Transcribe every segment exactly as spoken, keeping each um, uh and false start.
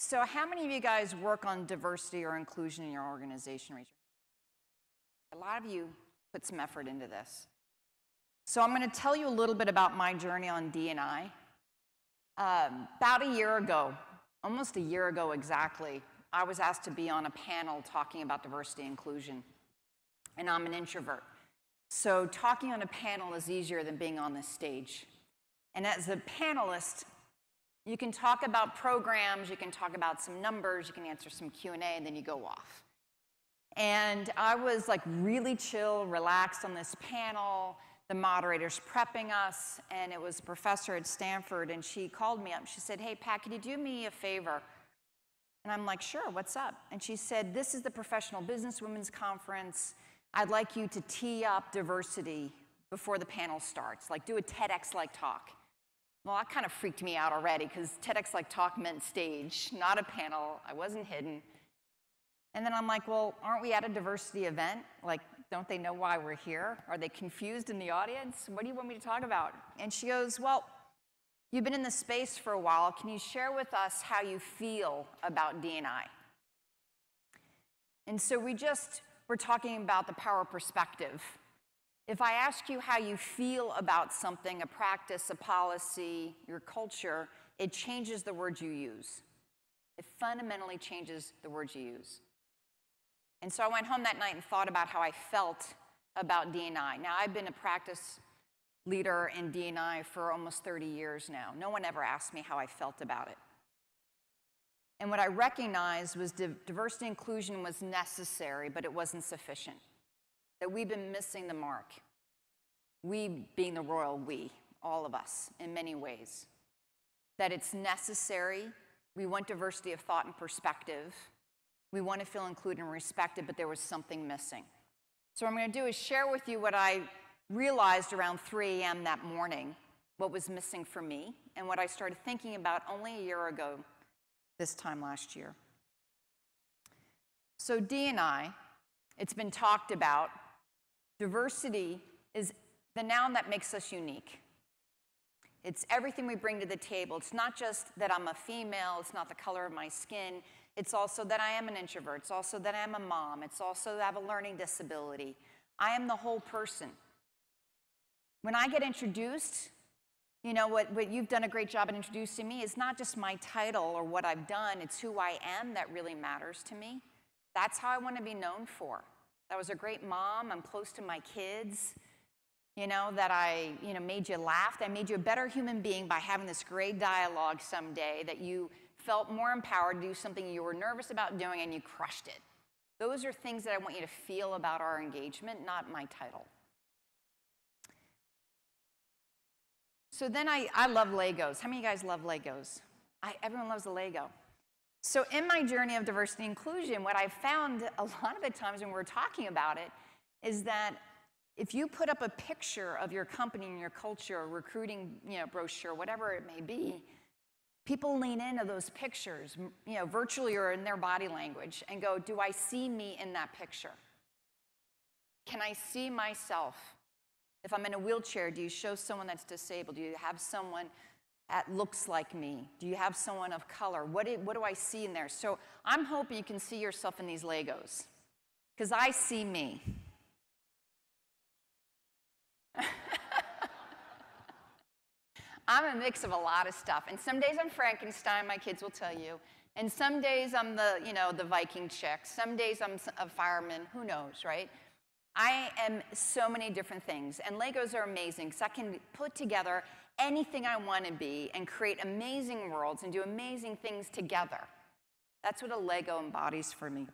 So how many of you guys work on diversity or inclusion in your organization? Raise your hand. A lot of you put some effort into this. So I'm going to tell you a little bit about my journey on D and I. Um, about a year ago, almost a year ago exactly, I was asked to be on a panel talking about diversity and inclusion. And I'm an introvert. So talking on a panel is easier than being on this stage. And as a panelist, you can talk about programs, you can talk about some numbers, you can answer some Q and A, and then you go off. And I was like really chill, relaxed on this panel. The moderator's prepping us, and it was a professor at Stanford, and she called me up. She said, "Hey, Pat, could you do me a favor?" And I'm like, "Sure, what's up?" And she said, "This is the Professional Business Women's Conference. I'd like you to tee up diversity before the panel starts, like do a TEDx-like talk." Well, that kind of freaked me out already, because TEDx-like talk meant stage, not a panel. I wasn't hidden. And then I'm like, well, aren't we at a diversity event? Like, don't they know why we're here? Are they confused in the audience? What do you want me to talk about? And she goes, well, you've been in this space for a while. Can you share with us how you feel about D and I? And so we just were talking about the power of perspective. If I ask you how you feel about something, a practice, a policy, your culture, it changes the words you use. It fundamentally changes the words you use. And so I went home that night and thought about how I felt about D and I. Now, I've been a practice leader in D and I for almost thirty years now. No one ever asked me how I felt about it. And what I recognized was diversity and inclusion was necessary, but it wasn't sufficient. That we've been missing the mark. We being the royal we, all of us, in many ways. That it's necessary. We want diversity of thought and perspective. We want to feel included and respected, but there was something missing. So what I'm going to do is share with you what I realized around three A M that morning, what was missing for me, and what I started thinking about only a year ago, this time last year. So D and I, it's been talked about. Diversity is the noun that makes us unique. It's everything we bring to the table. It's not just that I'm a female, it's not the color of my skin, it's also that I am an introvert, it's also that I am a mom, it's also that I have a learning disability. I am the whole person. When I get introduced, you know, what, what you've done a great job at introducing me is not just my title or what I've done, it's who I am that really matters to me. That's how I want to be known for. That I was a great mom, I'm close to my kids, you know, that I, you know, made you laugh, that I made you a better human being by having this great dialogue someday, that you felt more empowered to do something you were nervous about doing and you crushed it. Those are things that I want you to feel about our engagement, not my title. So then I, I love Legos. How many of you guys love Legos? I, everyone loves a Lego. So in my journey of diversity and inclusion, what I've found a lot of the times when we're talking about it is that if you put up a picture of your company and your culture, recruiting, you know, brochure, whatever it may be, people lean into those pictures, you know, virtually or in their body language, and go, do I see me in that picture? Can I see myself? If I'm in a wheelchair, do you show someone that's disabled? Do you have someone that looks like me? Do you have someone of color? What do, what do I see in there? So I'm hoping you can see yourself in these Legos, because I see me. I'm a mix of a lot of stuff, and some days I'm Frankenstein, my kids will tell you, and some days I'm the, you know, the Viking chick, some days I'm a fireman, who knows, right? I am so many different things, and Legos are amazing, because I can put together anything I want to be and create amazing worlds and do amazing things together. That's what a Lego embodies for me.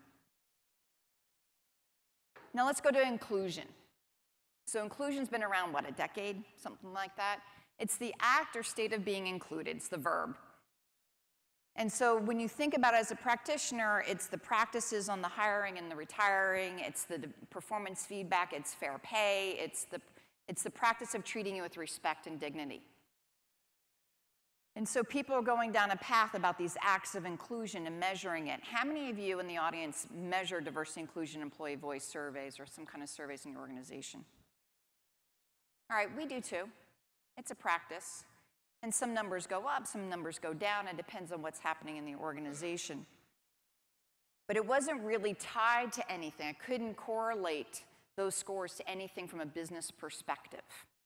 Now let's go to inclusion. So inclusion's been around, what, a decade? Something like that. It's the act or state of being included. It's the verb. And so when you think about it as a practitioner, it's the practices on the hiring and the retiring. It's the performance feedback. It's fair pay. It's the, it's the practice of treating you with respect and dignity. And so people are going down a path about these acts of inclusion and measuring it. How many of you in the audience measure diversity, inclusion, employee voice surveys or some kind of surveys in your organization? All right, we do too. It's a practice. And some numbers go up, some numbers go down. It depends on what's happening in the organization. But it wasn't really tied to anything. I couldn't correlate those scores to anything from a business perspective.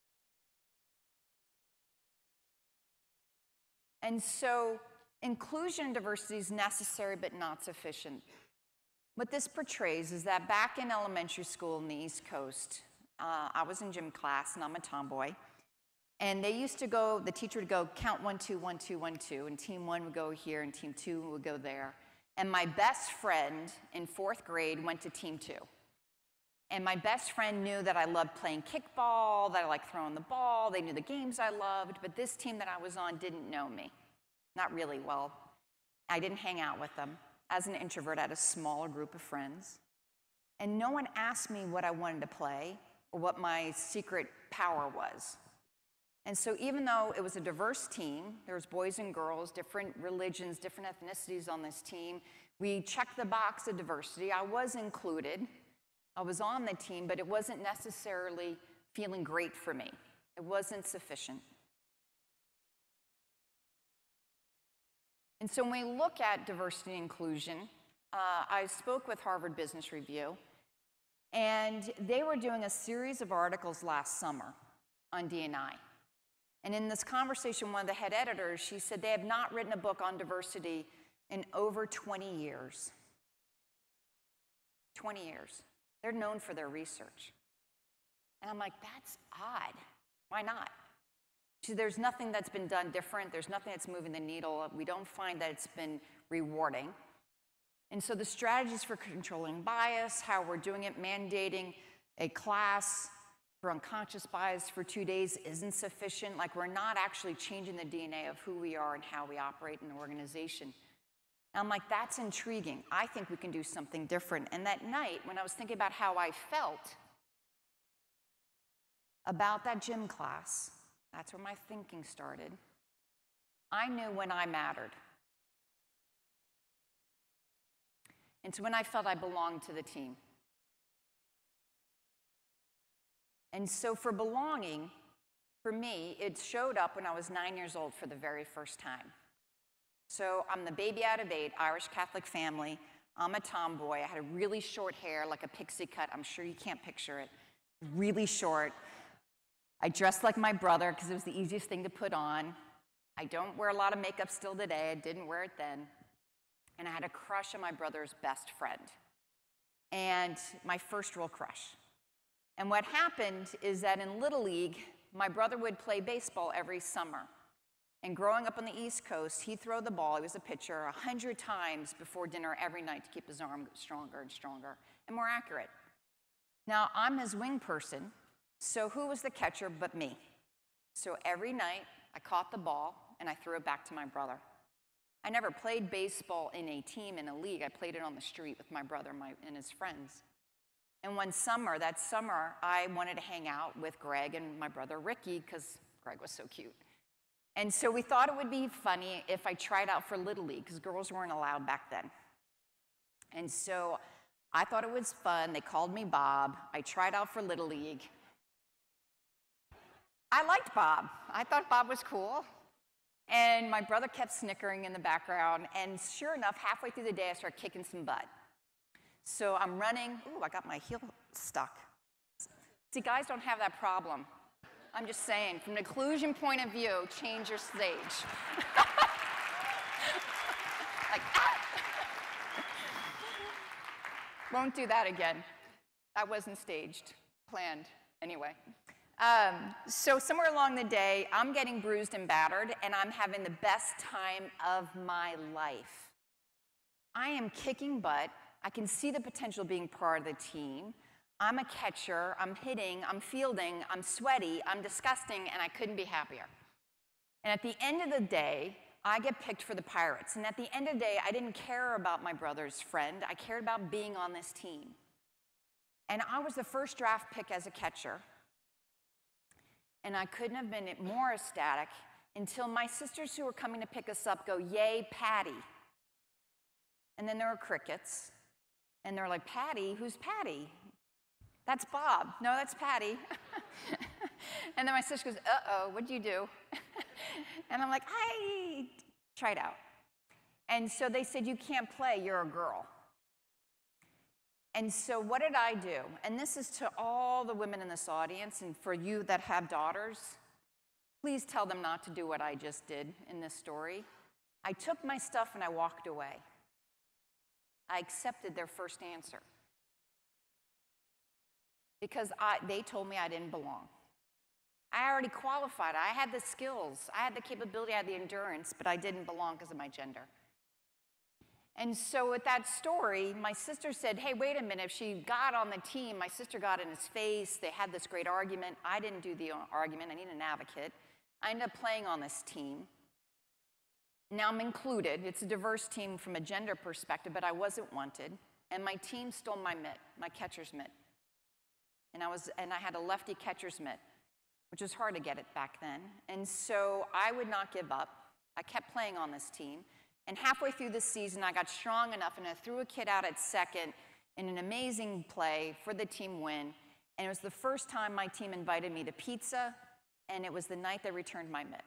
And so inclusion and diversity is necessary but not sufficient. What this portrays is that back in elementary school in the East Coast, uh, I was in gym class, and I'm a tomboy, and they used to go, the teacher would go, count one, two, one, two, one, two, and team one would go here, and team two would go there. And my best friend in fourth grade went to team two. And my best friend knew that I loved playing kickball, that I liked throwing the ball, they knew the games I loved, but this team that I was on didn't know me. Not really well. I didn't hang out with them. As an introvert, I had a smaller group of friends. And no one asked me what I wanted to play or what my secret power was. And so even though it was a diverse team, there was boys and girls, different religions, different ethnicities on this team, we checked the box of diversity. I was included. I was on the team, but it wasn't necessarily feeling great for me. It wasn't sufficient. And so when we look at diversity and inclusion, uh, I spoke with Harvard Business Review, and they were doing a series of articles last summer on D and I. And in this conversation, one of the head editors, she said they have not written a book on diversity in over twenty years. twenty years. They're known for their research. And I'm like, that's odd. Why not? She said, there's nothing that's been done different. There's nothing that's moving the needle. We don't find that it's been rewarding. And so the strategies for controlling bias, how we're doing it, mandating a class for unconscious bias for two days isn't sufficient. Like, we're not actually changing the D N A of who we are and how we operate in the organization. And I'm like, that's intriguing. I think we can do something different. And that night, when I was thinking about how I felt about that gym class, that's where my thinking started. I knew when I mattered. And so when I felt I belonged to the team. And so for belonging, for me, it showed up when I was nine years old for the very first time. So I'm the baby out of eight, Irish Catholic family. I'm a tomboy. I had a really short hair, like a pixie cut. I'm sure you can't picture it. Really short. I dressed like my brother because it was the easiest thing to put on. I don't wear a lot of makeup still today. I didn't wear it then. And I had a crush on my brother's best friend. And my first real crush. And what happened is that in Little League, my brother would play baseball every summer. And growing up on the East Coast, he'd throw the ball, he was a pitcher, a hundred times before dinner every night to keep his arm stronger and stronger and more accurate. Now, I'm his wing person, so who was the catcher but me? So every night, I caught the ball and I threw it back to my brother. I never played baseball in a team, in a league. I played it on the street with my brother my, and his friends. And one summer, that summer, I wanted to hang out with Greg and my brother Ricky because Greg was so cute. And so we thought it would be funny if I tried out for Little League because girls weren't allowed back then. And so I thought it was fun. They called me Bob. I tried out for Little League. I liked Bob. I thought Bob was cool. And my brother kept snickering in the background. And sure enough, halfway through the day, I started kicking some butt. So I'm running. Ooh, I got my heel stuck. See, guys don't have that problem. I'm just saying, from an inclusion point of view, change your stage. Like, ah! Won't do that again. That wasn't staged, planned, anyway. Um, so somewhere along the day, I'm getting bruised and battered, and I'm having the best time of my life. I am kicking butt. I can see the potential being part of the team. I'm a catcher, I'm hitting, I'm fielding, I'm sweaty, I'm disgusting, and I couldn't be happier. And at the end of the day, I get picked for the Pirates. And at the end of the day, I didn't care about my brother's friend. I cared about being on this team. And I was the first draft pick as a catcher. And I couldn't have been more ecstatic until my sisters who were coming to pick us up go, "Yay, Patty." And then there were crickets. And they're like, "Patty? Who's Patty?" "That's Bob." "No, that's Patty." And then my sister goes, "Uh-oh, what'd you do?" And I'm like, I tried out. And so they said, you can't play, you're a girl. And so what did I do? And this is to all the women in this audience, and for you that have daughters, please tell them not to do what I just did in this story. I took my stuff and I walked away. I accepted their first answer. Because I, they told me I didn't belong. I already qualified. I had the skills. I had the capability. I had the endurance, but I didn't belong because of my gender. And so with that story, my sister said, hey, wait a minute. If she got on the team, my sister got in his face. They had this great argument. I didn't do the argument. I need an advocate. I ended up playing on this team. Now I'm included. It's a diverse team from a gender perspective, but I wasn't wanted. And my team stole my mitt, my catcher's mitt. And I, was, and I had a lefty catcher's mitt, which was hard to get it back then. And so I would not give up. I kept playing on this team. And halfway through the season, I got strong enough, and I threw a kid out at second in an amazing play for the team win. And it was the first time my team invited me to pizza, and it was the night they returned my mitt.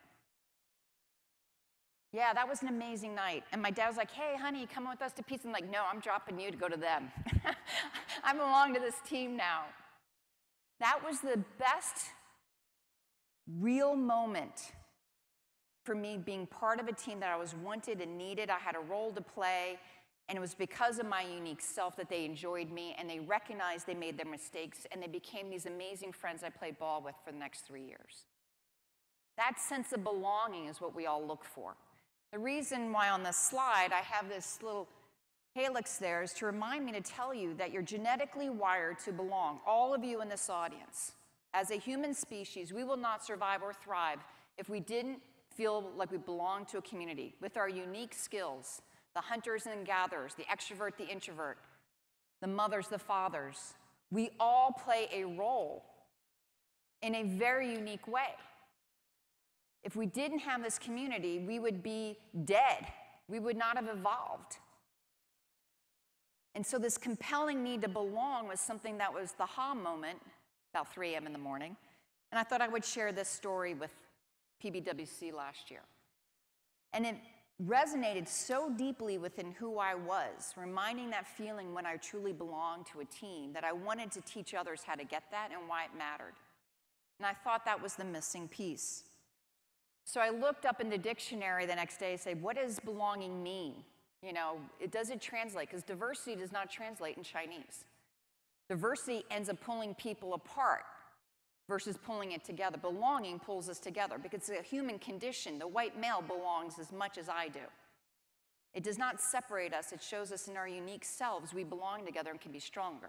Yeah, that was an amazing night. And my dad was like, hey, honey, come with us to pizza. I'm like, no, I'm dropping you to go to them. I belong to this team now. That was the best real moment for me being part of a team that I was wanted and needed. I had a role to play, and it was because of my unique self that they enjoyed me, and they recognized they made their mistakes, and they became these amazing friends I played ball with for the next three years. That sense of belonging is what we all look for. The reason why on this slide I have this little helix there is to remind me to tell you that you're genetically wired to belong, all of you in this audience. As a human species, we will not survive or thrive if we didn't feel like we belong to a community with our unique skills, the hunters and gatherers, the extrovert, the introvert, the mothers, the fathers. We all play a role in a very unique way. If we didn't have this community, we would be dead. We would not have evolved. And so this compelling need to belong was something that was the ha moment, about three a m in the morning. And I thought I would share this story with P B W C last year. And it resonated so deeply within who I was, reminding that feeling when I truly belonged to a team, that I wanted to teach others how to get that and why it mattered. And I thought that was the missing piece. So I looked up in the dictionary the next day and said, what does belonging mean? You know, it doesn't translate, because diversity does not translate in Chinese. Diversity ends up pulling people apart versus pulling it together. Belonging pulls us together because it's a human condition. The white male belongs as much as I do. It does not separate us. It shows us in our unique selves we belong together and can be stronger.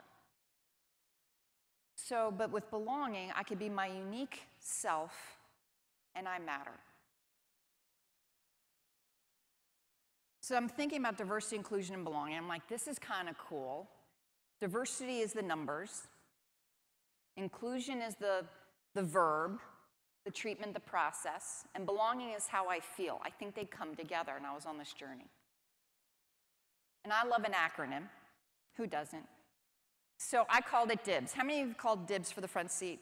So, but with belonging, I could be my unique self and I matter. So I'm thinking about diversity, inclusion, and belonging. I'm like, this is kind of cool. Diversity is the numbers. Inclusion is the, the verb, the treatment, the process. And belonging is how I feel. I think they come together, and I was on this journey. And I love an acronym. Who doesn't? So I called it DIBS. How many of you have called DIBS for the front seat?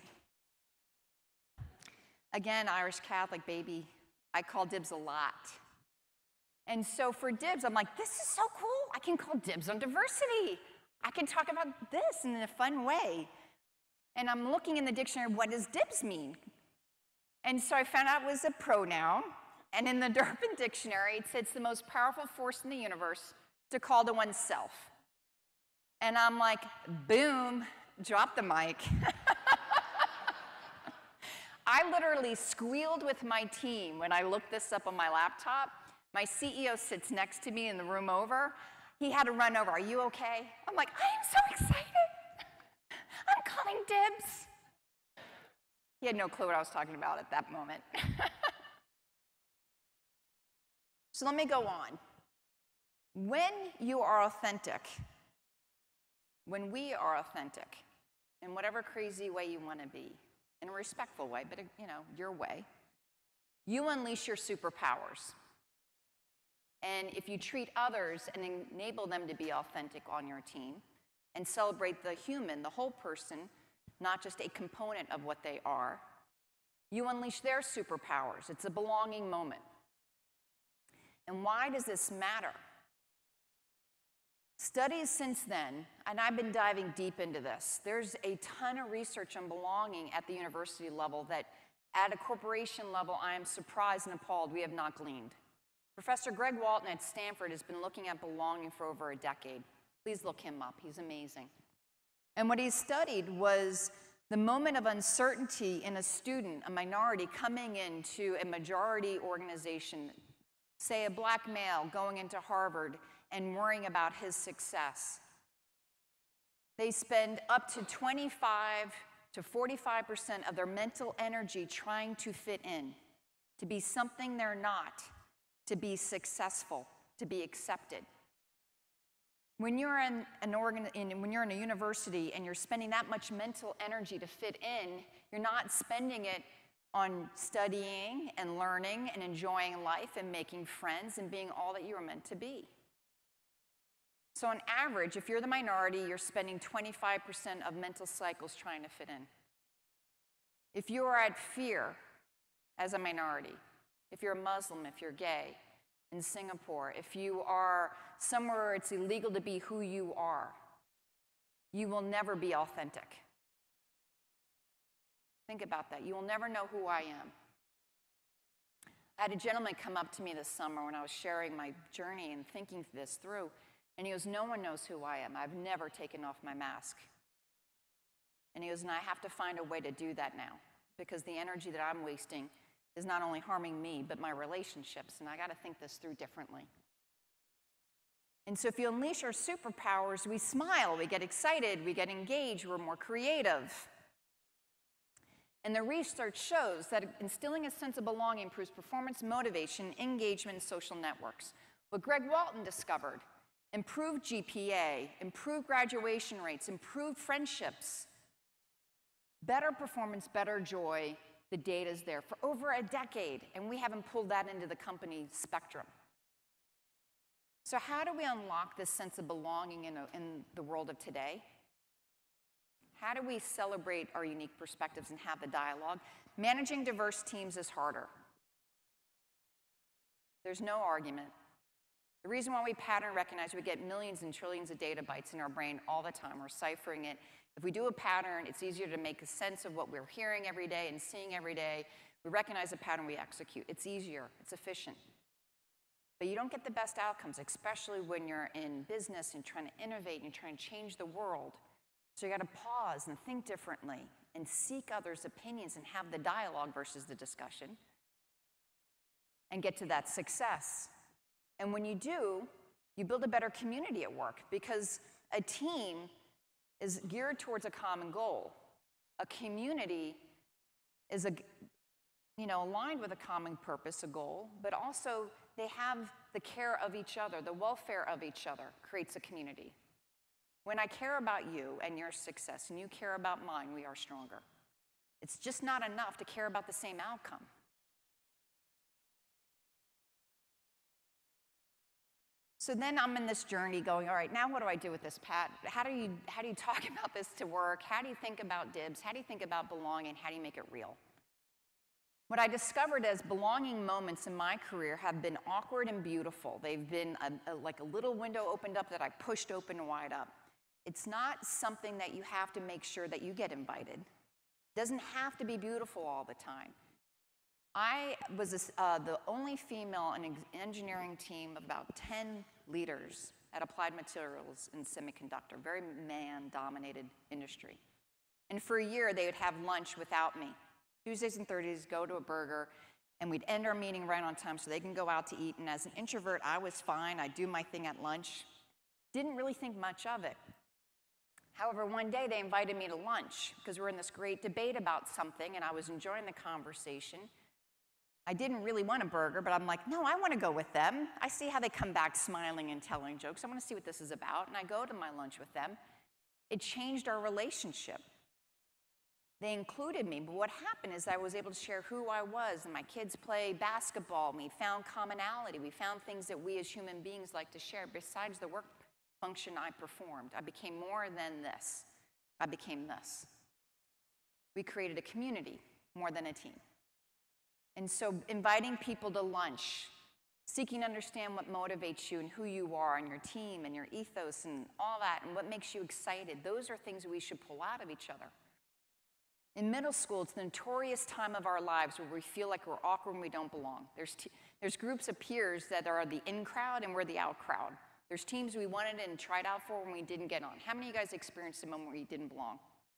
Again, Irish Catholic baby. I call DIBS a lot. And so for DIBS, I'm like, this is so cool. I can call DIBS on diversity. I can talk about this in a fun way. And I'm looking in the dictionary, what does DIBS mean? And so I found out it was a pronoun. And in the Durban dictionary, it says it's the most powerful force in the universe to call to oneself. And I'm like, boom, drop the mic. I literally squealed with my team when I looked this up on my laptop. My C E O sits next to me in the room over. He had to run over. Are you okay? I'm like, I am so excited. I'm calling DIBS. He had no clue what I was talking about at that moment. So let me go on. When you are authentic, when we are authentic, in whatever crazy way you want to be, in a respectful way, but you know, your way, you unleash your superpowers. And if you treat others and enable them to be authentic on your team and celebrate the human, the whole person, not just a component of what they are, You unleash their superpowers. It's a belonging moment. And why does this matter? Studies since then, and I've been diving deep into this, there's a ton of research on belonging at the university level that at a corporation level, I am surprised and appalled we have not gleaned. Professor Greg Walton at Stanford has been looking at belonging for over a decade. Please look him up. He's amazing. And what he studied was the moment of uncertainty in a student, a minority, coming into a majority organization, say a black male going into Harvard and worrying about his success. They spend up to twenty-five to forty-five percent of their mental energy trying to fit in, to be something they're not, to be successful, to be accepted. When you're in an organ, in, when you're in a university and you're spending that much mental energy to fit in, you're not spending it on studying and learning and enjoying life and making friends and being all that you were meant to be. So on average, if you're the minority, you're spending twenty-five percent of mental cycles trying to fit in. If you are at fear as a minority, if you're a Muslim, if you're gay, in Singapore, if you are somewhere where it's illegal to be who you are, you will never be authentic. Think about that. You will never know who I am. I had a gentleman come up to me this summer when I was sharing my journey and thinking this through, and he goes, "No one knows who I am. I've never taken off my mask." And he goes, "And I have to find a way to do that now, because the energy that I'm wasting is not only harming me, but my relationships, and I got to think this through differently." And so if you unleash our superpowers, we smile, we get excited, we get engaged, we're more creative. And the research shows that instilling a sense of belonging improves performance, motivation, engagement, and social networks. What Greg Walton discovered: improved G P A, improved graduation rates, improved friendships, better performance, better joy. The data's there for over a decade, and we haven't pulled that into the company spectrum. So how do we unlock this sense of belonging in, a, in the world of today? How do we celebrate our unique perspectives and have the dialogue? Managing diverse teams is harder. There's no argument. The reason why we pattern recognize, we get millions and trillions of data bytes in our brain all the time. We're ciphering it. If we do a pattern, it's easier to make a sense of what we're hearing every day and seeing every day. We recognize a pattern, we execute. It's easier, it's efficient. But you don't get the best outcomes, especially when you're in business and trying to innovate and you're trying to change the world. So you got to pause and think differently and seek others' opinions and have the dialogue versus the discussion and get to that success. And when you do, you build a better community at work, because a team is geared towards a common goal. A community is a, you know, aligned with a common purpose, a goal, but also they have the care of each other, the welfare of each other creates a community. When I care about you and your success, and you care about mine, we are stronger. It's just not enough to care about the same outcome. So then I'm in this journey going, all right, now what do I do with this, Pat? How do you, how do you talk about this to work? How do you think about dibs? How do you think about belonging? How do you make it real? What I discovered as belonging moments in my career have been awkward and beautiful. They've been a, a, like a little window opened up that I pushed open wide up. It's not something that you have to make sure that you get invited. It doesn't have to be beautiful all the time. I was uh, the only female in an engineering team of about ten leaders at Applied Materials in semiconductor, very man-dominated industry. And for a year, they would have lunch without me. Tuesdays and Thursdays, go to a burger, and we'd end our meeting right on time so they can go out to eat. And as an introvert, I was fine. I'd do my thing at lunch. Didn't really think much of it. However, one day they invited me to lunch because we were in this great debate about something, and I was enjoying the conversation. I didn't really want a burger, but I'm like, no, I want to go with them. I see how they come back smiling and telling jokes. I want to see what this is about, and I go to my lunch with them. It changed our relationship. They included me, but what happened is I was able to share who I was, and my kids play basketball. We found commonality. We found things that we as human beings like to share besides the work function I performed. I became more than this. I became this. We created a community more than a team. And so inviting people to lunch, seeking to understand what motivates you and who you are and your team and your ethos and all that and what makes you excited, those are things we should pull out of each other. In middle school, it's the notorious time of our lives where we feel like we're awkward and we don't belong. There's, there's groups of peers that are the in crowd and we're the out crowd. There's teams we wanted and tried out for when we didn't get on. How many of you guys experienced a moment where you didn't belong?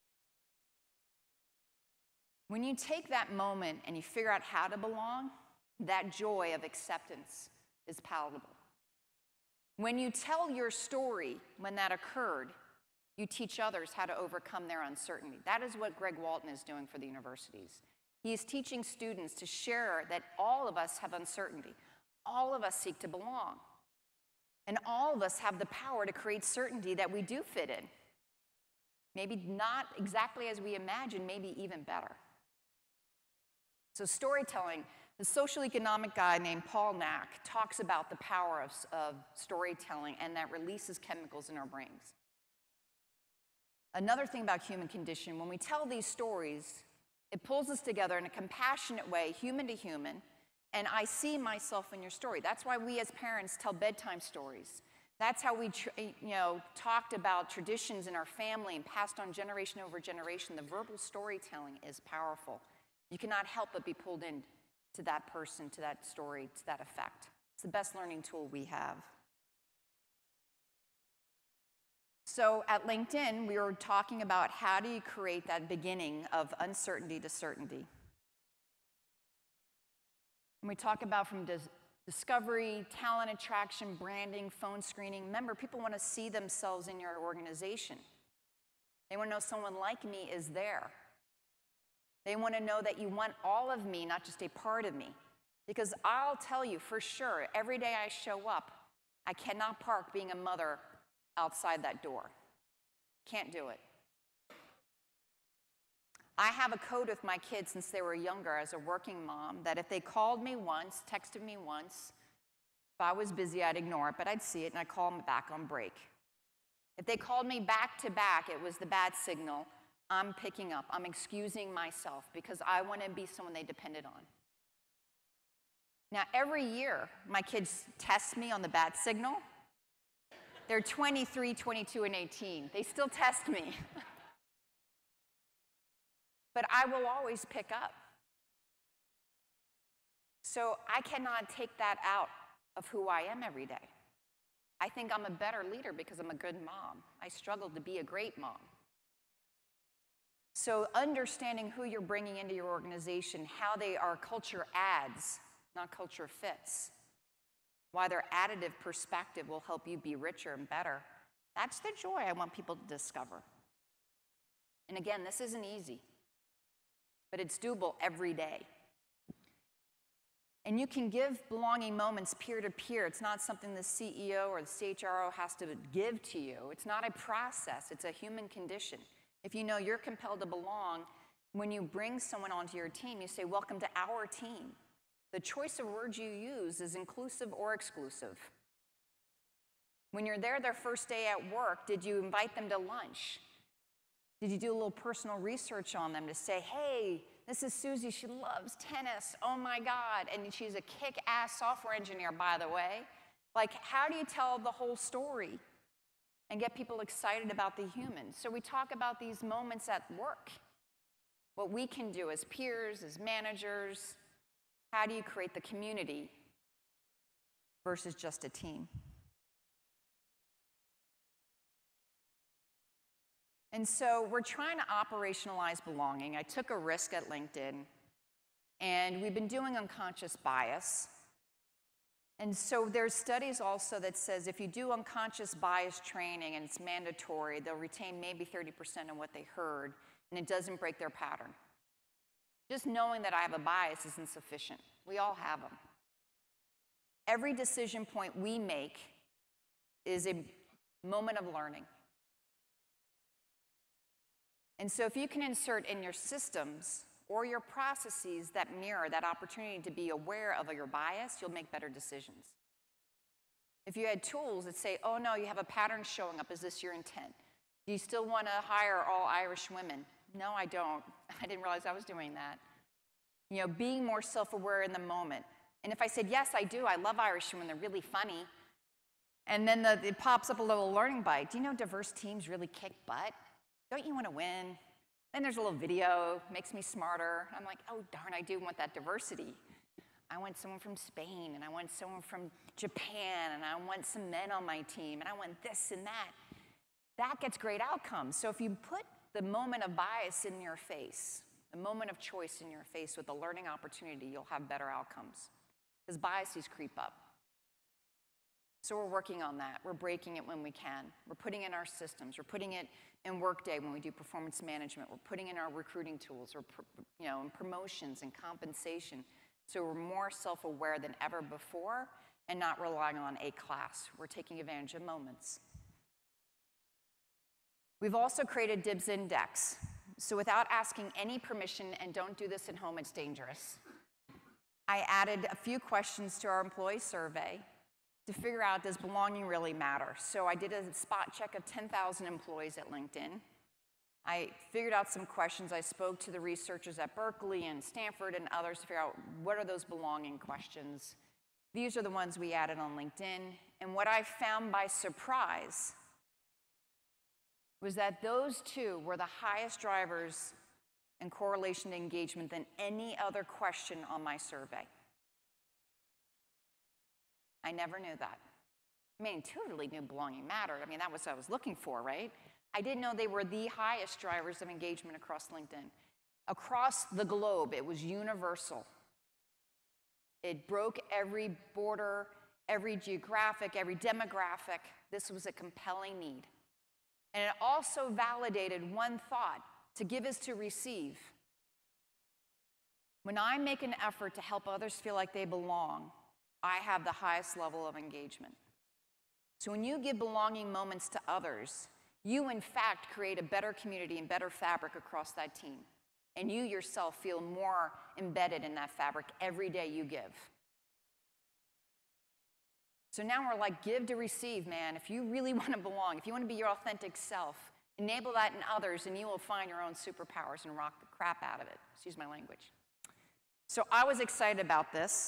When you take that moment and you figure out how to belong, that joy of acceptance is palatable. When you tell your story when that occurred, you teach others how to overcome their uncertainty. That is what Greg Walton is doing for the universities. He is teaching students to share that all of us have uncertainty. All of us seek to belong. And all of us have the power to create certainty that we do fit in. Maybe not exactly as we imagine, maybe even better. So storytelling, the social economic guy named Paul Knack talks about the power of, of storytelling and that releases chemicals in our brains. Another thing about human condition, when we tell these stories, it pulls us together in a compassionate way, human to human, and I see myself in your story. That's why we as parents tell bedtime stories. That's how we you know, talked about traditions in our family and passed on generation over generation. The verbal storytelling is powerful. You cannot help but be pulled in to that person, to that story, to that effect. It's the best learning tool we have. So at LinkedIn, we were talking about how do you create that beginning of uncertainty to certainty. And we talk about from dis discovery, talent attraction, branding, phone screening. Remember, people want to see themselves in your organization. They want to know someone like me is there. They want to know that you want all of me, not just a part of me. Because I'll tell you for sure, every day I show up, I cannot park being a mother outside that door. Can't do it. I have a code with my kids since they were younger as a working mom that if they called me once, texted me once, if I was busy, I'd ignore it, but I'd see it and I'd call them back on break. If they called me back to back, it was the bad signal. I'm picking up. I'm excusing myself because I want to be someone they depended on. Now, every year, my kids test me on the bad signal. They're twenty-three, twenty-two, and eighteen. They still test me. But I will always pick up. So I cannot take that out of who I am every day. I think I'm a better leader because I'm a good mom. I struggled to be a great mom. So understanding who you're bringing into your organization, how they are culture adds, not culture fits, why their additive perspective will help you be richer and better. That's the joy I want people to discover. And again, this isn't easy, but it's doable every day. And you can give belonging moments peer-to-peer. It's not something the C E O or the C H R O has to give to you. It's not a process. It's a human condition. If you know you're compelled to belong, when you bring someone onto your team, you say, welcome to our team. The choice of words you use is inclusive or exclusive. When you're there their first day at work, did you invite them to lunch? Did you do a little personal research on them to say, hey, this is Susie, she loves tennis, oh my God, and she's a kick-ass software engineer, by the way. Like, how do you tell the whole story and get people excited about the human? So we talk about these moments at work, what we can do as peers, as managers. How do you create the community versus just a team? And so we're trying to operationalize belonging. I took a risk at LinkedIn, and we've been doing unconscious bias. And so there's studies also that says if you do unconscious bias training and it's mandatory, they'll retain maybe thirty percent of what they heard, and it doesn't break their pattern. Just knowing that I have a bias isn't sufficient. We all have them. Every decision point we make is a moment of learning. And so if you can insert in your systems or your processes that mirror that opportunity to be aware of your bias, you'll make better decisions. If you had tools that say, oh no, you have a pattern showing up, is this your intent? Do you still want to hire all Irish women? No, I don't. I didn't realize I was doing that. You know, being more self-aware in the moment. And if I said, yes, I do, I love Irish when they're really funny, and then the, it pops up a little learning bite. Do you know diverse teams really kick butt? Don't you want to win? Then there's a little video, makes me smarter. I'm like, oh, darn, I do want that diversity. I want someone from Spain, and I want someone from Japan, and I want some men on my team, and I want this and that. That gets great outcomes. So if you put the moment of bias in your face, the moment of choice in your face with a learning opportunity, you'll have better outcomes. Because biases creep up. So we're working on that. We're breaking it when we can. We're putting it in our systems. We're putting it in Workday when we do performance management. We're putting it in our recruiting tools, or you know, in promotions and compensation. So we're more self-aware than ever before and not relying on a class. We're taking advantage of moments. We've also created D I B S Index. So without asking any permission, and don't do this at home, it's dangerous, I added a few questions to our employee survey to figure out, does belonging really matter? So I did a spot check of ten thousand employees at LinkedIn. I figured out some questions. I spoke to the researchers at Berkeley and Stanford and others to figure out what are those belonging questions. These are the ones we added on LinkedIn. And what I found by surprise was that those two were the highest drivers in correlation to engagement than any other question on my survey. I never knew that. I mean, intuitively knew belonging mattered. I mean, that was what I was looking for, right? I didn't know they were the highest drivers of engagement across LinkedIn. Across the globe, it was universal. It broke every border, every geographic, every demographic. This was a compelling need. And it also validated one thought: to give is to receive. When I make an effort to help others feel like they belong, I have the highest level of engagement. So when you give belonging moments to others, you in fact create a better community and better fabric across that team. And you yourself feel more embedded in that fabric every day you give. So now we're like, give to receive, man. If you really want to belong, if you want to be your authentic self, enable that in others, and you will find your own superpowers and rock the crap out of it. Excuse my language. So I was excited about this.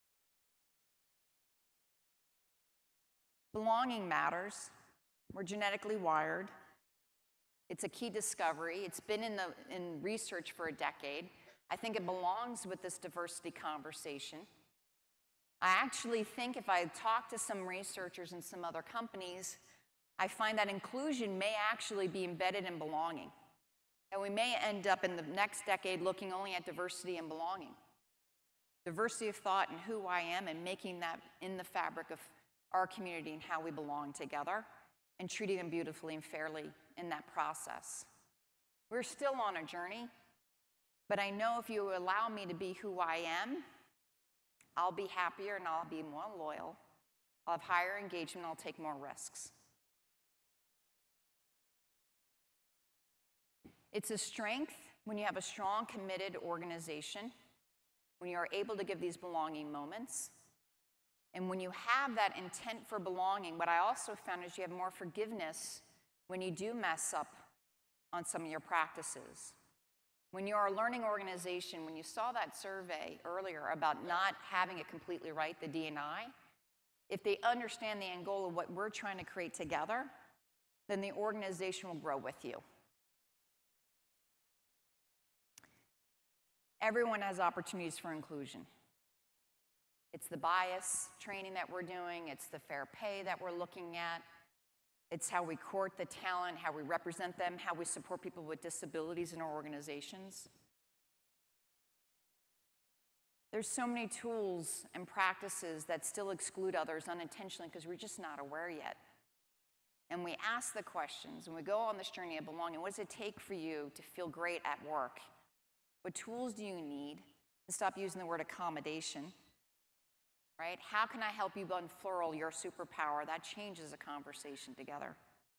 Belonging matters. We're genetically wired. It's a key discovery. It's been in, the, in research for a decade. I think it belongs with this diversity conversation. I actually think if I talk to some researchers and some other companies, I find that inclusion may actually be embedded in belonging. And we may end up in the next decade looking only at diversity and belonging. Diversity of thought and who I am, and making that in the fabric of our community and how we belong together, and treating them beautifully and fairly in that process. We're still on a journey, but I know if you allow me to be who I am, I'll be happier and I'll be more loyal. I'll have higher engagement, I'll take more risks. It's a strength when you have a strong, committed organization, when you are able to give these belonging moments. And when you have that intent for belonging, what I also found is you have more forgiveness when you do mess up on some of your practices. When you're a learning organization, when you saw that survey earlier about not having it completely right, the D and I, if they understand the end goal of what we're trying to create together, then the organization will grow with you. Everyone has opportunities for inclusion. It's the bias training that we're doing. It's the fair pay that we're looking at. It's how we court the talent, how we represent them, how we support people with disabilities in our organizations. There's so many tools and practices that still exclude others unintentionally because we're just not aware yet. And we ask the questions, and we go on this journey of belonging. What does it take for you to feel great at work? What tools do you need? And stop using the word accommodation. Right? How can I help you unfurl your superpower? That changes a conversation together.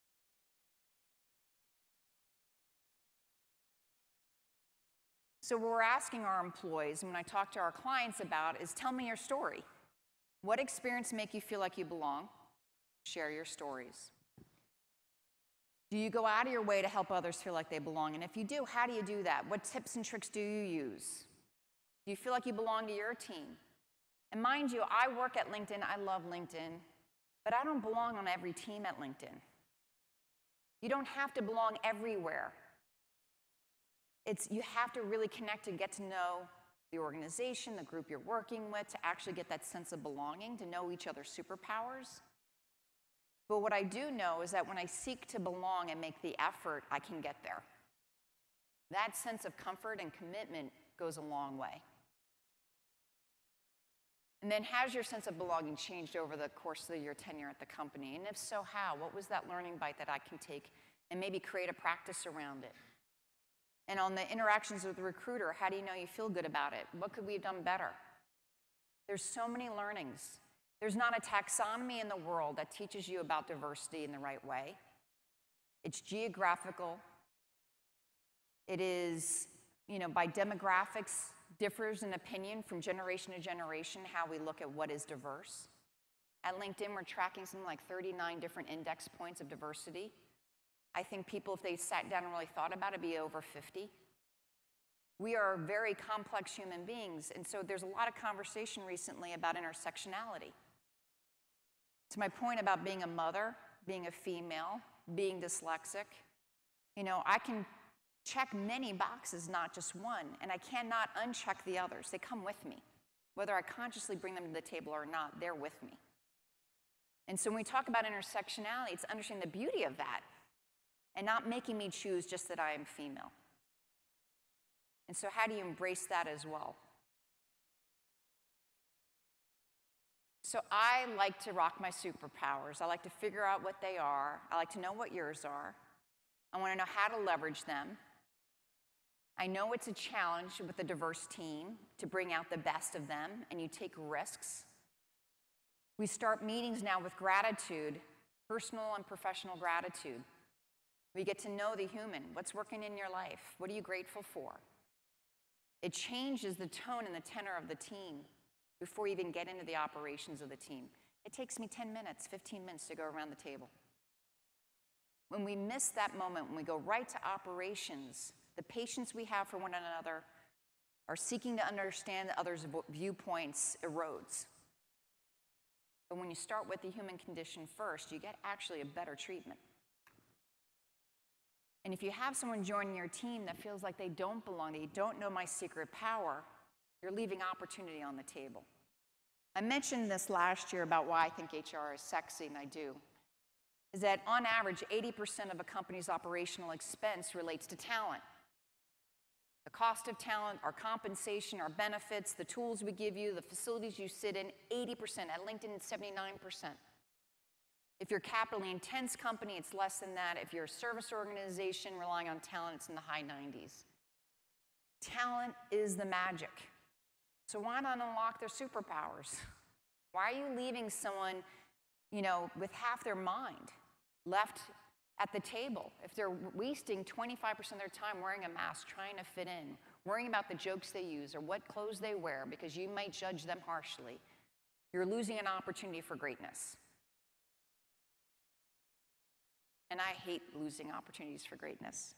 So what we're asking our employees, and when I talk to our clients about, is tell me your story. What experience make you feel like you belong? Share your stories. Do you go out of your way to help others feel like they belong? And if you do, how do you do that? What tips and tricks do you use? Do you feel like you belong to your team? And mind you, I work at LinkedIn. I love LinkedIn. But I don't belong on every team at LinkedIn. You don't have to belong everywhere. It's, you have to really connect and get to know the organization, the group you're working with, to actually get that sense of belonging, to know each other's superpowers. But what I do know is that when I seek to belong and make the effort, I can get there. That sense of comfort and commitment goes a long way. And then has your sense of belonging changed over the course of your tenure at the company? And if so, how? What was that learning bite that I can take and maybe create a practice around it? And on the interactions with the recruiter, how do you know you feel good about it? What could we have done better? There's so many learnings. There's not a taxonomy in the world that teaches you about diversity in the right way. It's geographical. It is, you know, by demographics, differs in opinion from generation to generation how we look at what is diverse. At LinkedIn, we're tracking something like thirty-nine different index points of diversity. I think people, if they sat down and really thought about it, would be over fifty. We are very complex human beings, and so there's a lot of conversation recently about intersectionality. To my point about being a mother, being a female, being dyslexic, you know, I can check many boxes, not just one, and I cannot uncheck the others. They come with me. Whether I consciously bring them to the table or not, they're with me. And so when we talk about intersectionality, it's understanding the beauty of that and not making me choose just that I am female. And so how do you embrace that as well? So I like to rock my superpowers. I like to figure out what they are. I like to know what yours are. I want to know how to leverage them. I know it's a challenge with a diverse team to bring out the best of them, and you take risks. We start meetings now with gratitude, personal and professional gratitude. We get to know the human. What's working in your life? What are you grateful for? It changes the tone and the tenor of the team before you even get into the operations of the team. It takes me ten minutes, fifteen minutes to go around the table. When we miss that moment, when we go right to operations, the patience we have for one another, our seeking to understand others' viewpoints erodes. But when you start with the human condition first, you get actually a better treatment. And if you have someone joining your team that feels like they don't belong, they don't know my secret power, you're leaving opportunity on the table. I mentioned this last year about why I think H R is sexy, and I do, is that on average, eighty percent of a company's operational expense relates to talent. The cost of talent, our compensation, our benefits, the tools we give you, the facilities you sit in, eighty percent. At LinkedIn, it's seventy-nine percent. If you're a capitally intense company, it's less than that. If you're a service organization relying on talent, it's in the high nineties. Talent is the magic. So why not unlock their superpowers? Why are you leaving someone, you know, with half their mind left at the table? If they're wasting twenty-five percent of their time wearing a mask, trying to fit in, worrying about the jokes they use or what clothes they wear because you might judge them harshly, you're losing an opportunity for greatness. And I hate losing opportunities for greatness.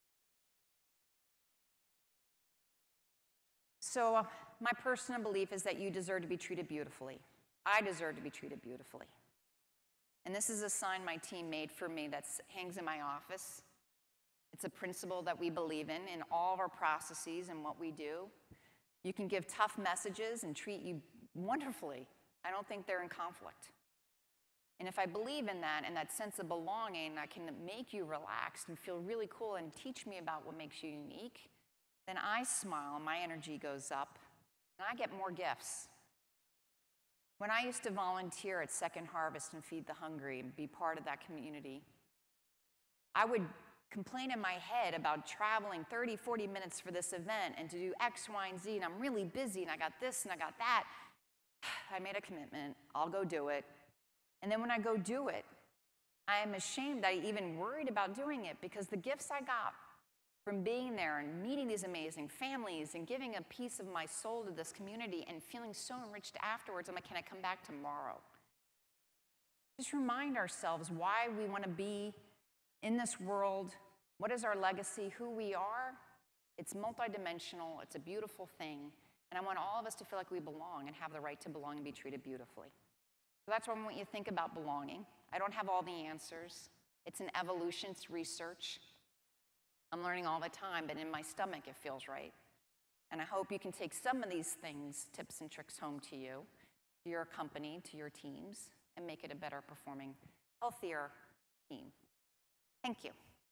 So uh, my personal belief is that you deserve to be treated beautifully. I deserve to be treated beautifully. And this is a sign my team made for me that hangs in my office. It's a principle that we believe in in all of our processes and what we do. You can give tough messages and treat you wonderfully. I don't think they're in conflict. And if I believe in that and that sense of belonging, I can make you relaxed and feel really cool and teach me about what makes you unique, then I smile, my energy goes up, and I get more gifts. When I used to volunteer at Second Harvest and Feed the Hungry and be part of that community, I would complain in my head about traveling thirty, forty minutes for this event and to do X, Y, and Z, and I'm really busy, and I got this, and I got that. I made a commitment. I'll go do it. And then when I go do it, I am ashamed I even worried about doing it because the gifts I got from being there and meeting these amazing families and giving a piece of my soul to this community and feeling so enriched afterwards, I'm like, can I come back tomorrow? Just remind ourselves why we want to be in this world. What is our legacy? Who we are? It's multidimensional. It's a beautiful thing. And I want all of us to feel like we belong and have the right to belong and be treated beautifully. So that's why I want you to think about belonging. I don't have all the answers. It's an evolution, it's research. I'm learning all the time, but in my stomach it feels right. And I hope you can take some of these things, tips and tricks home to you, to your company, to your teams, and make it a better performing, healthier team. Thank you.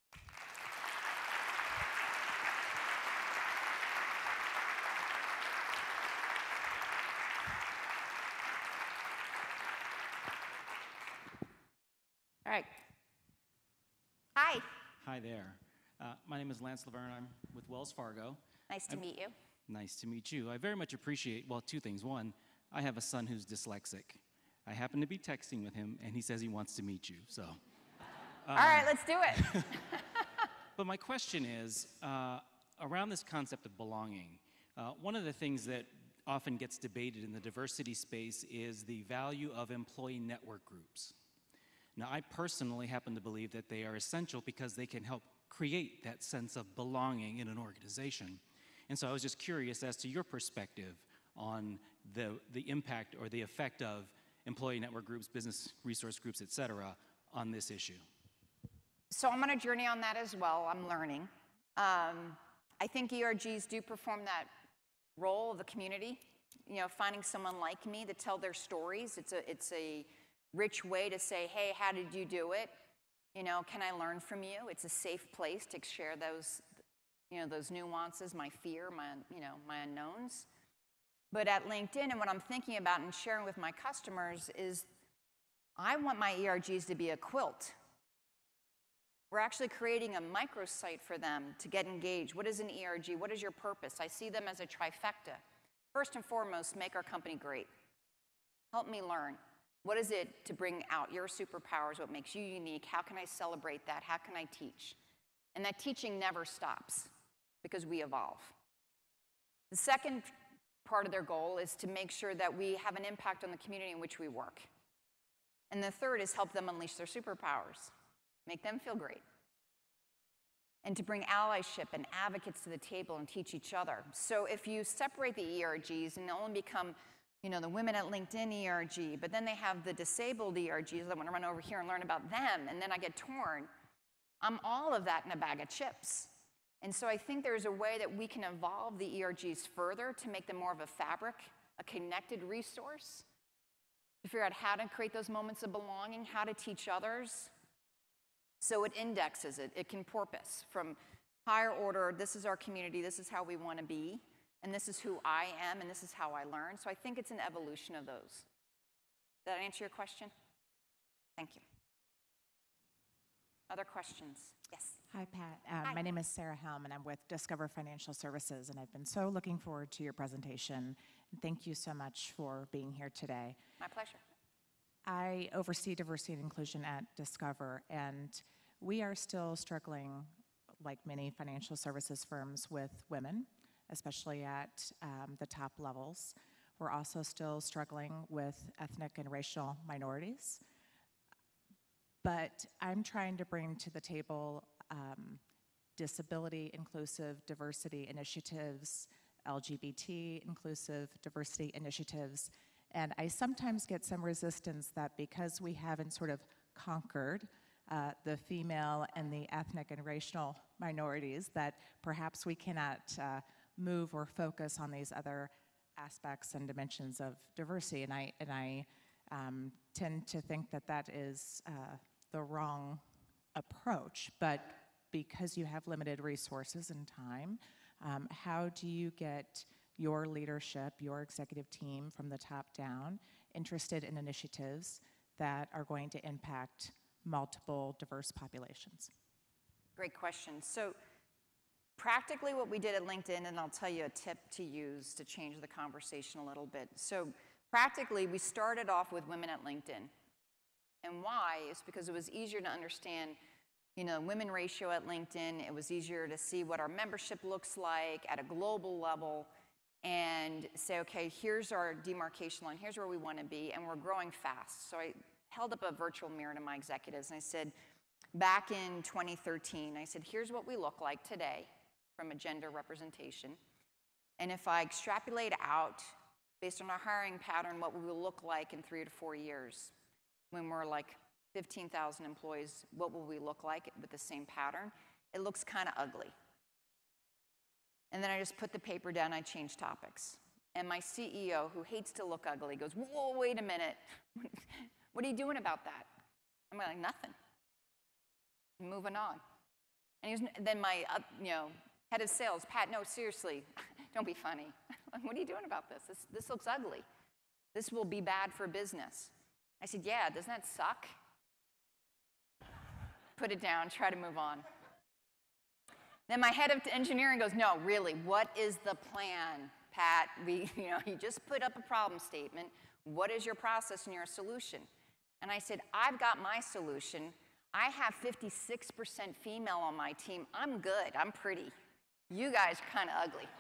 All right. Hi. Hi there. Uh, my name is Lance Laverne. I'm with Wells Fargo. Nice to I'm, meet you. Nice to meet you. I very much appreciate, well, two things. One, I have a son who's dyslexic. I happen to be texting with him, and he says he wants to meet you, so. Um, All right, let's do it. But my question is, uh, around this concept of belonging, uh, one of the things that often gets debated in the diversity space is the value of employee network groups. Now, I personally happen to believe that they are essential because they can help create that sense of belonging in an organization. And so I was just curious as to your perspective on the, the impact or the effect of employee network groups, business resource groups, et cetera, on this issue. So I'm on a journey on that as well. I'm learning. Um, I think E R Gs do perform that role of the community. You know, finding someone like me to tell their stories. It's a, it's a rich way to say, hey, how did you do it? You know, can I learn from you? It's a safe place to share those, you know, those nuances, my fear, my, you know, my unknowns. But at LinkedIn, and what I'm thinking about and sharing with my customers is I want my E R Gs to be a quilt. We're actually creating a microsite for them to get engaged. What is an E R G? What is your purpose? I see them as a trifecta. First and foremost, make our company great. Help me learn. What is it to bring out your superpowers? What makes you unique? How can I celebrate that? How can I teach? And that teaching never stops because we evolve. The second part of their goal is to make sure that we have an impact on the community in which we work. And the third is help them unleash their superpowers, make them feel great. And to bring allyship and advocates to the table and teach each other. So if you separate the E R Gs and they only become, you know, the women at LinkedIn E R G, but then they have the disabled E R Gs that want to run over here and learn about them, and then I get torn. I'm all of that in a bag of chips. And so I think there's a way that we can evolve the E R Gs further to make them more of a fabric, a connected resource, to figure out how to create those moments of belonging, how to teach others. So it indexes it, it can porpoise from higher order, this is our community, this is how we want to be, and this is who I am, and this is how I learn. So I think it's an evolution of those. Did that answer your question? Thank you. Other questions? Yes. Hi, Pat. Um, Hi. My name is Sarah Helm, and I'm with Discover Financial Services, and I've been so looking forward to your presentation. And thank you so much for being here today. My pleasure. I oversee diversity and inclusion at Discover, and we are still struggling, like many financial services firms, with women, especially at um, the top levels. We're also still struggling with ethnic and racial minorities. But I'm trying to bring to the table um, disability inclusive diversity initiatives, L G B T inclusive diversity initiatives, and I sometimes get some resistance that because we haven't sort of conquered uh, the female and the ethnic and racial minorities, that perhaps we cannot uh, move or focus on these other aspects and dimensions of diversity. And I, and I um, tend to think that that is uh, the wrong approach. But because you have limited resources and time, um, how do you get your leadership, your executive team from the top down interested in initiatives that are going to impact multiple diverse populations? Great question. So practically what we did at LinkedIn, and I'll tell you a tip to use to change the conversation a little bit. So practically we started off with women at LinkedIn. And why? Is because it was easier to understand, you know, women ratio at LinkedIn. It was easier to see what our membership looks like at a global level and say, okay, here's our demarcation line, here's where we want to be, and we're growing fast. So I held up a virtual mirror to my executives and I said, back in twenty thirteen, I said, here's what we look like today from a gender representation. And if I extrapolate out, based on our hiring pattern, what we will look like in three to four years, when we're like fifteen thousand employees, what will we look like with the same pattern? It looks kind of ugly. And then I just put the paper down, I change topics. And my C E O, who hates to look ugly, goes, whoa, wait a minute. What are you doing about that? I'm like, nothing. I'm moving on. And he was, then my, uh, you know, head of sales, Pat, no, seriously, don't be funny. What are you doing about this? this? This looks ugly. This will be bad for business. I said, yeah, doesn't that suck? Put it down, try to move on. Then my head of engineering goes, no, really, what is the plan, Pat? We, you know, you just put up a problem statement. What is your process and your solution? And I said, I've got my solution. I have fifty-six percent female on my team. I'm good, I'm pretty. You guys are kind of ugly.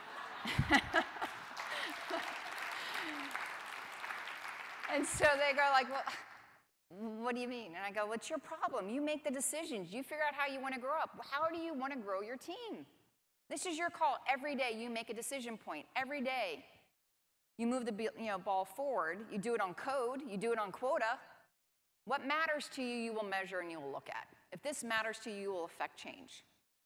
And so they go like, well, what do you mean? And I go, what's your problem? You make the decisions. You figure out how you want to grow up. How do you want to grow your team? This is your call. Every day you make a decision point. Every day you move the you know, ball forward. You do it on code. You do it on quota. What matters to you, you will measure and you will look at. If this matters to you, you will affect change.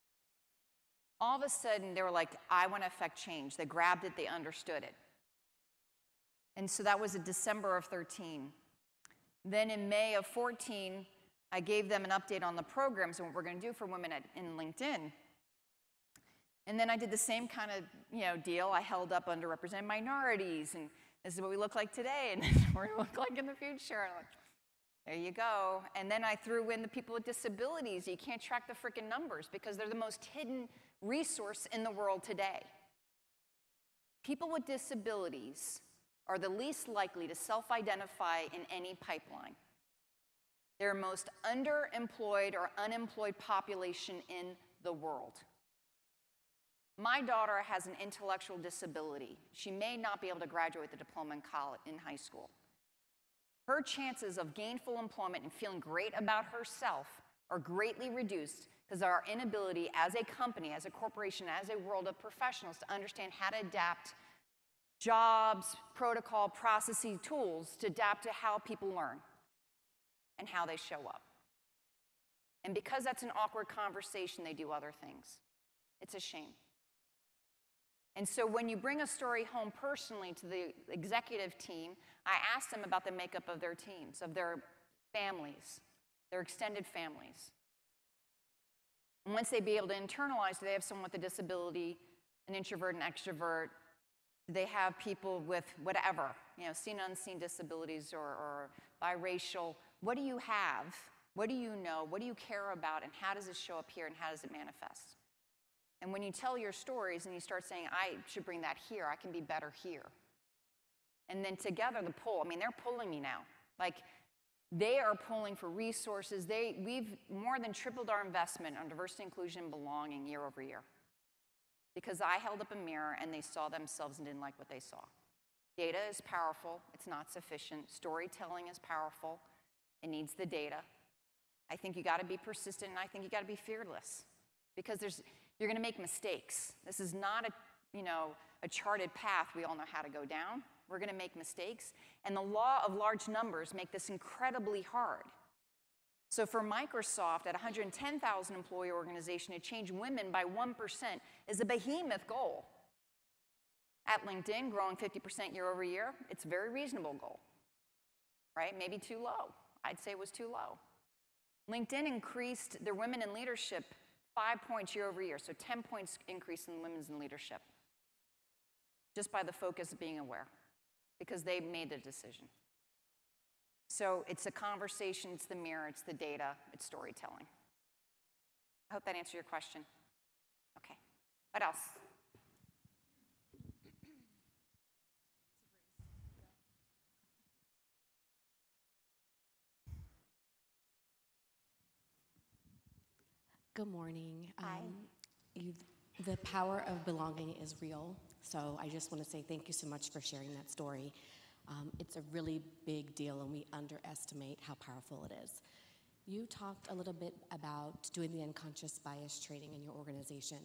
All of a sudden, they were like, I want to affect change. They grabbed it. They understood it. And so that was in December of thirteen. Then in May of fourteen, I gave them an update on the programs and what we're going to do for women at, in LinkedIn. And then I did the same kind of you know, deal. I held up underrepresented minorities, and this is what we look like today, and this is what we look like in the future. And I'm like, there you go. And then I threw in the people with disabilities. You can't track the freaking numbers because they're the most hidden resource in the world today. People with disabilities are the least likely to self-identify in any pipeline. They're most underemployed or unemployed population in the world. My daughter has an intellectual disability. She may not be able to graduate the diploma in college, in high school. Her chances of gainful employment and feeling great about herself are greatly reduced because of our inability as a company, as a corporation, as a world of professionals to understand how to adapt jobs, protocol, processes, tools to adapt to how people learn and how they show up. And because that's an awkward conversation, they do other things. It's a shame. And so when you bring a story home personally to the executive team, I ask them about the makeup of their teams, of their families, their extended families. And once they be able to internalize, do they have someone with a disability, an introvert, an extrovert? Do they have people with whatever, you know, seen, unseen disabilities or, or biracial? What do you have? What do you know? What do you care about? And how does it show up here? And how does it manifest? And when you tell your stories and you start saying, I should bring that here, I can be better here. And then together the pull, I mean, they're pulling me now. Like, they are pulling for resources. They, we've more than tripled our investment on diversity, inclusion, and belonging year over year. Because I held up a mirror and they saw themselves and didn't like what they saw. Data is powerful. It's not sufficient. Storytelling is powerful. It needs the data. I think you got to be persistent, and I think you got to be fearless. Because there's, you're going to make mistakes. This is not a, you know, a charted path we all know how to go down. We're going to make mistakes. And the law of large numbers make this incredibly hard. So for Microsoft, at one hundred ten thousand employee organization, to change women by one percent is a behemoth goal. At LinkedIn, growing fifty percent year over year, it's a very reasonable goal, right? Maybe too low. I'd say it was too low. LinkedIn increased their women in leadership five points year over year, so ten points increase in women's in leadership, just by the focus of being aware, because they made the decision. So it's a conversation, it's the mirror, it's the data, it's storytelling. I hope that answered your question. Okay, what else? Good morning. Hi. Um, you, the power of belonging is real, so I just want to say thank you so much for sharing that story. Um, it's a really big deal, and we underestimate how powerful it is. You talked a little bit about doing the unconscious bias training in your organization.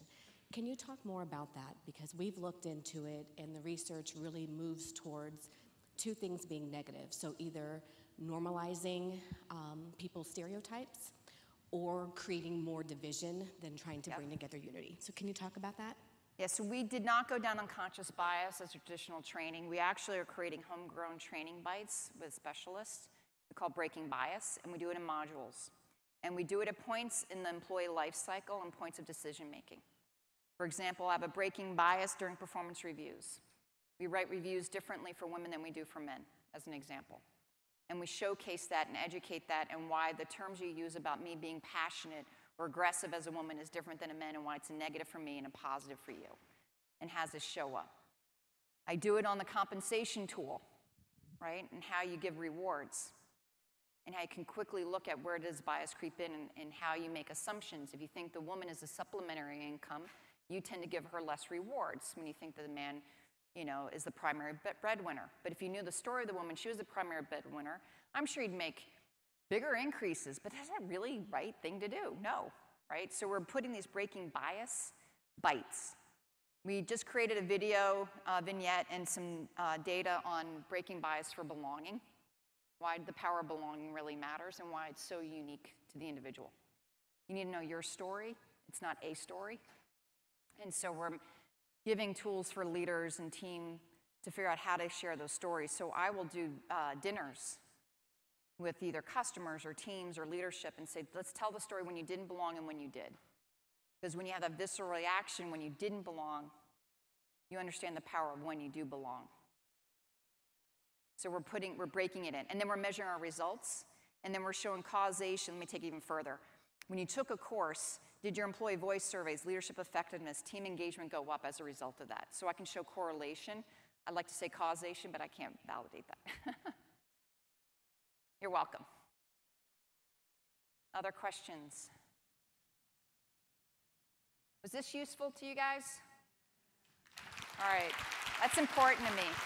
Can you talk more about that? Because we've looked into it, and the research really moves towards two things being negative. So either normalizing um, people's stereotypes or creating more division than trying to Yep. bring together unity. So can you talk about that? Yeah, so we did not go down unconscious bias as traditional training. We actually are creating homegrown training bites with specialists. We call breaking bias, and we do it in modules. And we do it at points in the employee life cycle and points of decision making. For example, I have a breaking bias during performance reviews. We write reviews differently for women than we do for men, as an example. And we showcase that and educate that, and why the terms you use about me being passionate or aggressive as a woman is different than a man, and why it's a negative for me and a positive for you, and has this show up. I do it on the compensation tool, right, and how you give rewards, and how you can quickly look at where does bias creep in, and, and how you make assumptions. If you think the woman is a supplementary income, you tend to give her less rewards when you think that the man, you know, is the primary breadwinner. But if you knew the story of the woman, she was the primary breadwinner, I'm sure you'd make bigger increases. But is that really the right thing to do? No, right? So we're putting these breaking bias bites. We just created a video uh, vignette and some uh, data on breaking bias for belonging, why the power of belonging really matters, and why it's so unique to the individual. You need to know your story. It's not a story. And so we're giving tools for leaders and team to figure out how to share those stories. So I will do uh, dinners with either customers or teams or leadership and say, let's tell the story when you didn't belong and when you did. Because when you have that visceral reaction when you didn't belong, you understand the power of when you do belong. So we're putting, we're breaking it in. And then we're measuring our results, and then we're showing causation. Let me take it even further. When you took a course, did your employee voice surveys, leadership effectiveness, team engagement go up as a result of that? So I can show correlation. I'd like to say causation, but I can't validate that. You're welcome. Other questions? Was this useful to you guys? All right, that's important to me.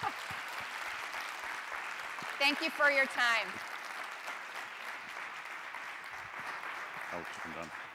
Thank you for your time. Oh, I'm done.